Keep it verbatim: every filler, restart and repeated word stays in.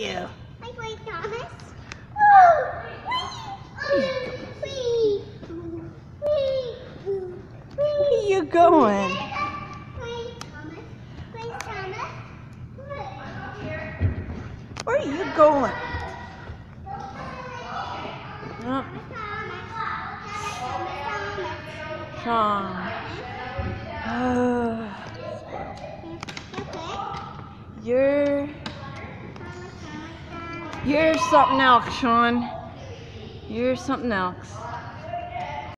you? Bye bye, Thomas. Where are you going? Where are you going? Oh. Sean. Uh, you're you're something else, Sean. You're something else.